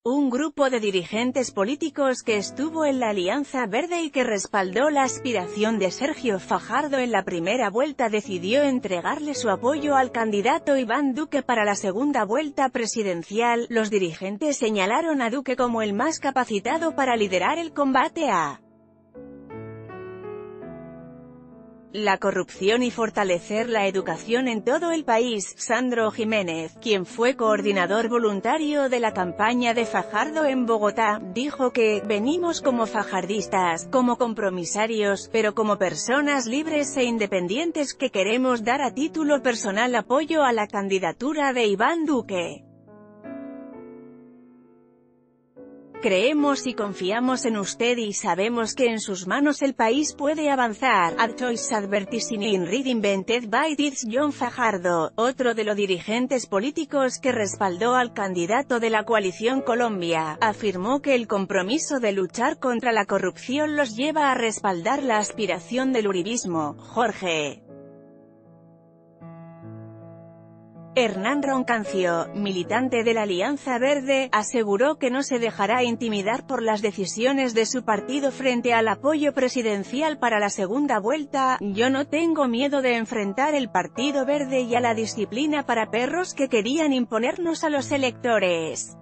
Un grupo de dirigentes políticos que estuvo en la Alianza Verde y que respaldó la aspiración de Sergio Fajardo en la primera vuelta decidió entregarle su apoyo al candidato Iván Duque para la segunda vuelta presidencial. Los dirigentes señalaron a Duque como el más capacitado para liderar el combate a la corrupción y fortalecer la educación en todo el país. Sandro Jiménez, quien fue coordinador voluntario de la campaña de Fajardo en Bogotá, dijo que «venimos como fajardistas, como compromisarios, pero como personas libres e independientes que queremos dar a título personal apoyo a la candidatura de Iván Duque. Creemos y confiamos en usted y sabemos que en sus manos el país puede avanzar. A choice advertising in read invented by this John Fajardo», otro de los dirigentes políticos que respaldó al candidato de la coalición Colombia, afirmó que el compromiso de luchar contra la corrupción los lleva a respaldar la aspiración del uribismo. Jorge Hernán Roncancio, militante de la Alianza Verde, aseguró que no se dejará intimidar por las decisiones de su partido frente al apoyo presidencial para la segunda vuelta. «Yo no tengo miedo de enfrentar el Partido Verde y a la disciplina para perros que querían imponernos a los electores.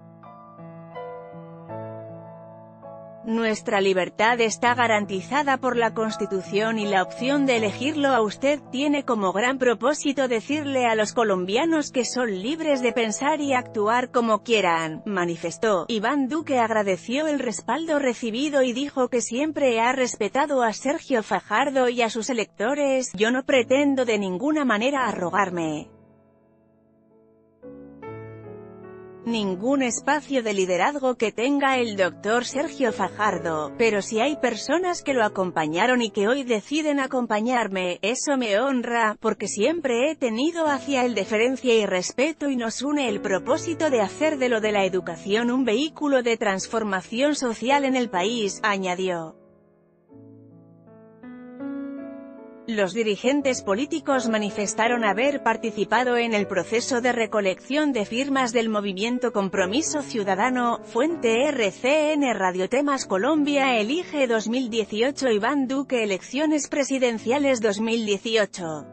Nuestra libertad está garantizada por la Constitución y la opción de elegirlo a usted tiene como gran propósito decirle a los colombianos que son libres de pensar y actuar como quieran», manifestó. Iván Duque agradeció el respaldo recibido y dijo que siempre ha respetado a Sergio Fajardo y a sus electores. «Yo no pretendo de ninguna manera arrogarme ningún espacio de liderazgo que tenga el doctor Sergio Fajardo, pero si hay personas que lo acompañaron y que hoy deciden acompañarme, eso me honra, porque siempre he tenido hacia él deferencia y respeto y nos une el propósito de hacer de lo de la educación un vehículo de transformación social en el país», añadió. Los dirigentes políticos manifestaron haber participado en el proceso de recolección de firmas del movimiento Compromiso Ciudadano. Fuente RCN Radio. Temas Colombia elige 2018 Iván Duque. Elecciones presidenciales 2018.